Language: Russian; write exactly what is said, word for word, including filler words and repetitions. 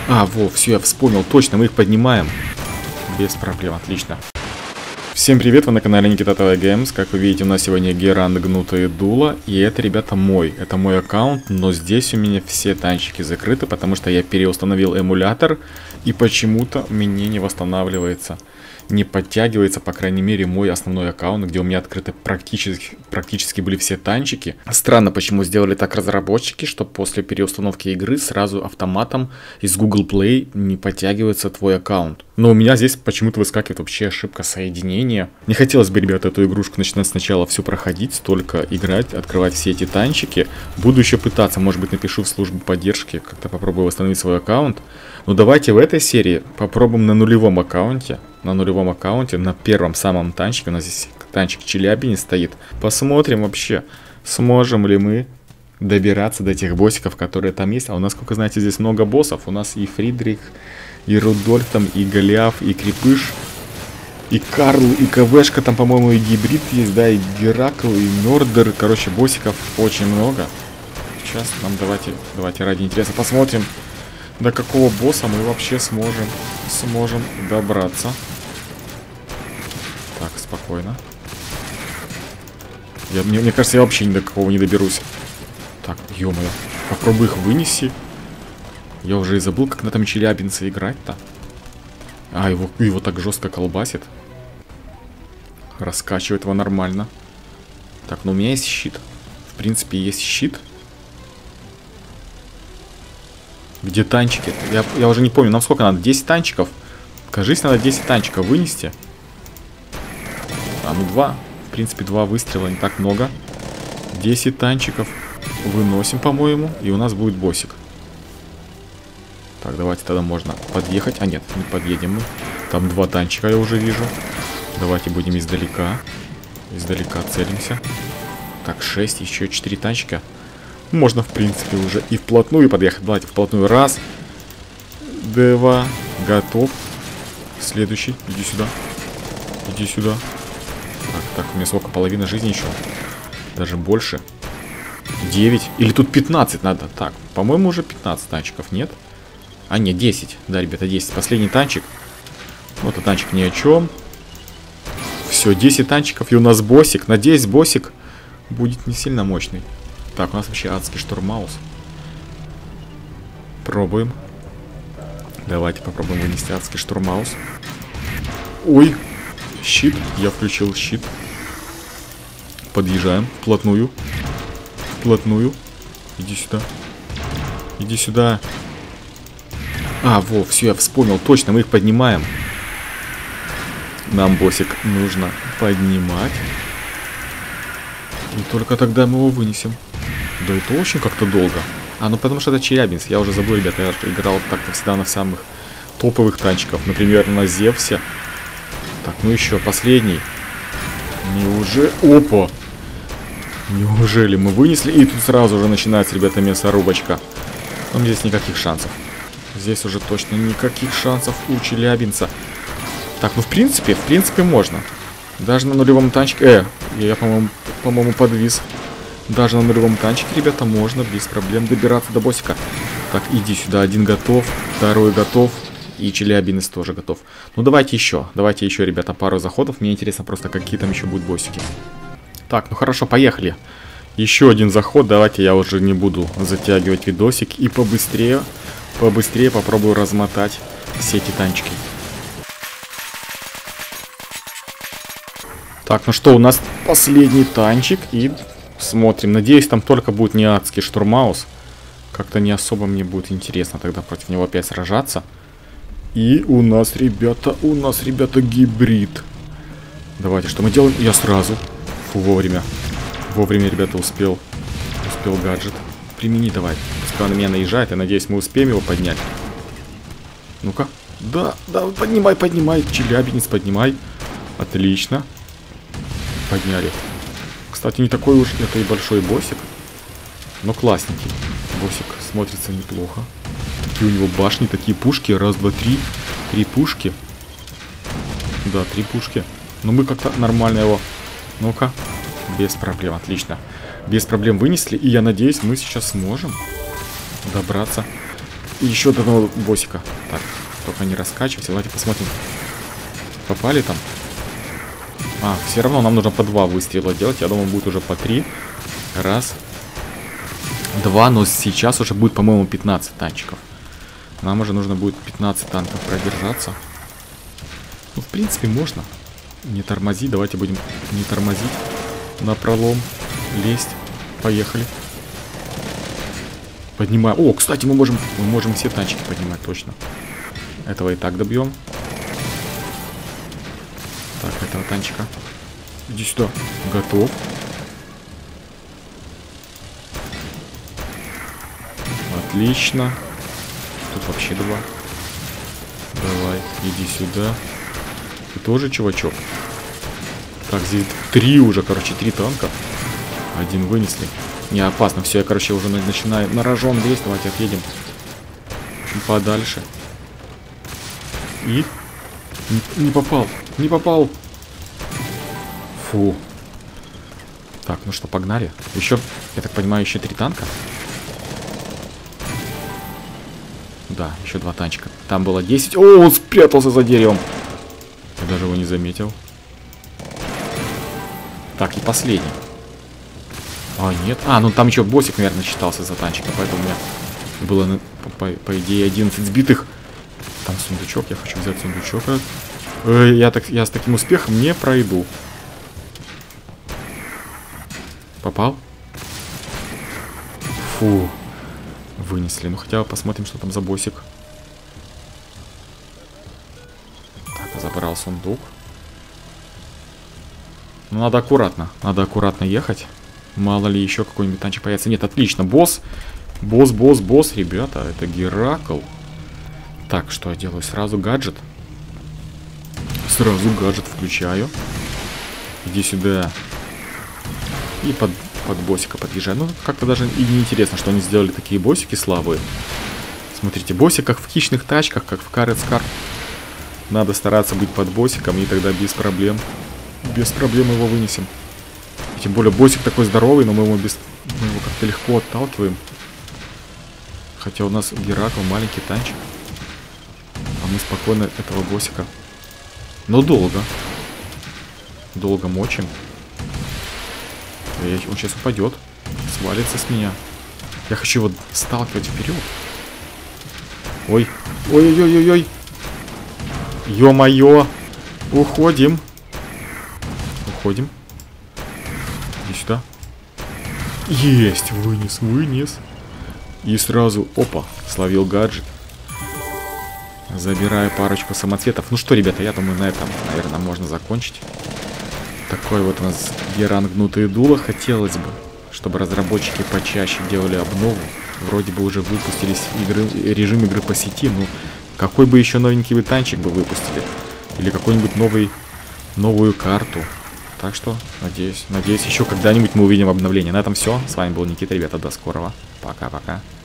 А, во, все, я вспомнил. Точно, мы их поднимаем. Без проблем, отлично. Всем привет, вы на канале Никита тэ вэ Games. Как вы видите, у нас сегодня Геранд Гнутое Дуло. И это, ребята, мой. Это мой аккаунт, но здесь у меня все танчики закрыты, потому что я переустановил эмулятор. И почему-то мне не восстанавливается, не подтягивается, по крайней мере, мой основной аккаунт, где у меня открыты практически, практически были все танчики. Странно, почему сделали так разработчики, что после переустановки игры сразу автоматом из Google Play не подтягивается твой аккаунт. Но у меня здесь почему-то выскакивает вообще ошибка соединения. Не хотелось бы, ребята, эту игрушку начинать сначала всю проходить, только играть, открывать все эти танчики. Буду еще пытаться, может быть, напишу в службу поддержки, как-то попробую восстановить свой аккаунт. Но давайте в этой серии попробуем на нулевом аккаунте. На нулевом аккаунте, на первом самом танчике, у нас здесь танчик Челябинец стоит. Посмотрим вообще, сможем ли мы добираться до тех боссиков, которые там есть. А у нас, как вы знаете, здесь много боссов. У нас и Фридрих, и Рудольф, там, и Голиаф, и Крепыш, и Карл, и КВшка, там, по-моему, и Гибрид есть, да, и Геракл, и Мёрдер. Короче, боссиков очень много. Сейчас нам давайте, давайте ради интереса посмотрим, до какого босса мы вообще сможем, сможем добраться. Так, спокойно. Я, мне, мне кажется, я вообще ни до какого не доберусь. Так, ё-моё, попробуй их вынести. Я уже и забыл, как на там Челябинце играть-то. А, его, его так жестко колбасит. Раскачивает его нормально. Так, ну у меня есть щит. В принципе, есть щит. Где танчики? Я, я уже не помню, нам сколько надо? десять танчиков? Кажись, надо десять танчиков вынести. А, ну два. В принципе, два выстрела, не так много. десять танчиков выносим, по-моему. И у нас будет боссик. Так, давайте тогда можно подъехать. А, нет, не подъедем мы. Там два танчика я уже вижу. Давайте будем издалека. Издалека целимся. Так, шесть, еще четыре танчика. Можно, в принципе, уже и вплотную подъехать. Давайте вплотную. Раз. Два. Готов. Следующий. Иди сюда. Иди сюда. Так, так, у меня сколько? Половина жизни еще. Даже больше. девять. Или тут пятнадцать надо. Так, по-моему, уже пятнадцать танчиков, нет? А, нет, десять. Да, ребята, десять. Последний танчик. Вот этот танчик ни о чем. Все, десять танчиков. И у нас боссик. Надеюсь, боссик будет не сильно мощный. Так, у нас вообще адский штурмаус. Пробуем. Давайте попробуем вынести адский штурмаус. Ой, щит. Я включил щит. Подъезжаем вплотную. Вплотную. Иди сюда. Иди сюда. А, во, все, я вспомнил. Точно, мы их поднимаем. Нам боссик нужно поднимать. И только тогда мы его вынесем. Да это очень как-то долго. А, ну потому что это Челябинец. Я уже забыл, ребята, я играл так-то всегда на самых топовых танчиков. Например, на Зевсе. Так, ну еще последний. Неужели... Опа! Неужели мы вынесли? И тут сразу же начинается, ребята, мясорубочка. Но здесь никаких шансов. Здесь уже точно никаких шансов у Челябинца. Так, ну в принципе, в принципе можно. Даже на нулевом танчике... Э, я, по-моему, по-моему, подвис. Даже на нулевом танчике, ребята, можно без проблем добираться до боссика. Так, иди сюда. Один готов, второй готов. И Челябинец тоже готов. Ну, давайте еще. Давайте еще, ребята, пару заходов. Мне интересно просто, какие там еще будут боссики. Так, ну хорошо, поехали. Еще один заход. Давайте я уже не буду затягивать видосик. И побыстрее, побыстрее попробую размотать все эти танчики. Так, ну что, у нас последний танчик. И смотрим. Надеюсь, там только будет не адский штурмаус. Как-то не особо мне будет интересно тогда против него опять сражаться. И у нас, ребята, у нас, ребята, гибрид. Давайте, что мы делаем? Я сразу. Фу, вовремя. Вовремя, ребята, успел. Успел гаджет. Примени давай. Пускай он на меня наезжает. Я надеюсь, мы успеем его поднять. Ну-ка. Да, да, поднимай, поднимай. Челябинец, поднимай. Отлично. Подняли. Кстати, не такой уж это и большой боссик. Но классненький. Боссик смотрится неплохо. Такие у него башни, такие пушки. Раз, два, три. Три пушки. Да, три пушки. Но мы как-то нормально его... Ну-ка. Без проблем, отлично. Без проблем вынесли. И я надеюсь, мы сейчас сможем добраться И еще до одного боссика. Так, только не раскачивайся. Давайте посмотрим. Попали там? А, все равно нам нужно по два выстрела делать. Я думаю, будет уже по три. Раз. Два, но сейчас уже будет, по-моему, пятнадцать танчиков. Нам уже нужно будет пятнадцать танков продержаться. Ну, в принципе, можно. Не тормозить. Давайте будем не тормозить. На пролом. Лезть. Поехали. Поднимаем. О, кстати, мы можем, мы можем все танчики поднимать, точно. Этого и так добьем. Так, этого танчика. Иди сюда. Готов. Отлично. Тут вообще два. Давай, иди сюда. Ты тоже, чувачок? Так, здесь три уже, короче, три танка. Один вынесли. Не опасно. Все, я, короче, уже начинаю на рожон лезть. Давайте отъедем подальше. И... Не, не попал. Не попал. Фу. Так, ну что, погнали. Еще, я так понимаю, еще три танка. Да, еще два танчика. Там было десять. О, он спрятался за деревом. Я даже его не заметил. Так, и последний. А, нет. А, ну там еще боссик, наверное, считался за танчика. Поэтому у меня было, по, по идее, одиннадцать сбитых. Там сундучок. Я хочу взять сундучок. Э, я, так, я с таким успехом не пройду. Попал? Фу. Вынесли. Ну хотя бы посмотрим, что там за боссик. Так, забрал сундук. Ну надо аккуратно. Надо аккуратно ехать. Мало ли еще какой-нибудь танчик появится. Нет, отлично. Босс. Босс, босс, босс, ребята. Это Геракл. Так, что я делаю? Сразу гаджет. Сразу гаджет включаю. Иди сюда. И под, под боссика подъезжаю. Ну, как-то даже и не интересно, что они сделали такие боссики слабые. Смотрите, боссик как в хищных тачках, как в Car Car. Надо стараться быть под боссиком, и тогда без проблем. Без проблем его вынесем. И тем более боссик такой здоровый, но мы его, без... мы его как-то легко отталкиваем. Хотя у нас Геракл маленький танчик. А мы спокойно этого боссика. Но долго. Долго мочим. Он сейчас упадет. Свалится с меня. Я хочу его сталкивать вперед. Ой. Ой-ой-ой-ой. Ё-моё. Уходим. Уходим. Иди сюда. Есть. Вынес, вынес. И сразу, опа, словил гаджет. Забираю парочку самоцветов. Ну что, ребята, я думаю, на этом, наверное, можно закончить. Такой вот у нас Геранд гнутые дула. Хотелось бы, чтобы разработчики почаще делали обнову. Вроде бы уже выпустились игры, режим игры по сети. Ну, какой бы еще новенький вы танчик бы выпустили. Или какой-нибудь новый, новую карту. Так что, надеюсь, надеюсь, еще когда-нибудь мы увидим обновление. На этом все. С вами был Никита, ребята. До скорого. Пока-пока.